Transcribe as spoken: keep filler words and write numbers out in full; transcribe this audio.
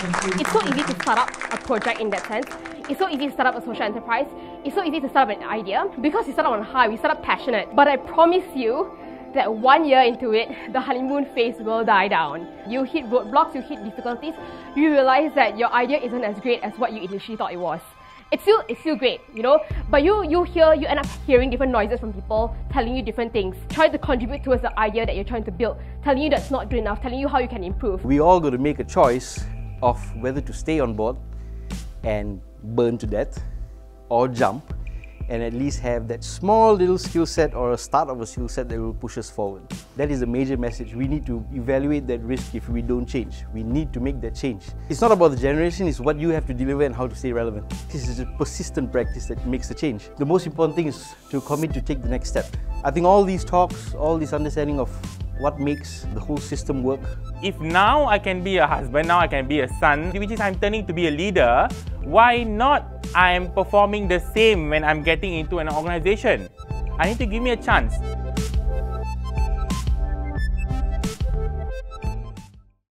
It's so easy to start up a project in that sense. It's so easy to start up a social enterprise. It's so easy to start up an idea because we start up on high, we start up passionate. But I promise you that one year into it, the honeymoon phase will die down. You hit roadblocks, you hit difficulties, you realize that your idea isn't as great as what you initially thought it was. It's still, it's still great, you know, but you, you hear, you end up hearing different noises from people telling you different things, trying to contribute towards the idea that you're trying to build, telling you that's not good enough, telling you how you can improve. We all got to make a choice of whether to stay on board and burn to death or jump and at least have that small little skill set or a start of a skill set that will push us forward. That is a major message. We need to evaluate that risk if we don't change. We need to make that change. It's not about the generation, it's what you have to deliver and how to stay relevant. This is a persistent practice that makes the change. The most important thing is to commit to take the next step. I think all these talks, all this understanding of what makes the whole system work. If now I can be a husband, now I can be a son, which is I'm turning to be a leader, why not I am performing the same when I'm getting into an organization? I need to give me a chance.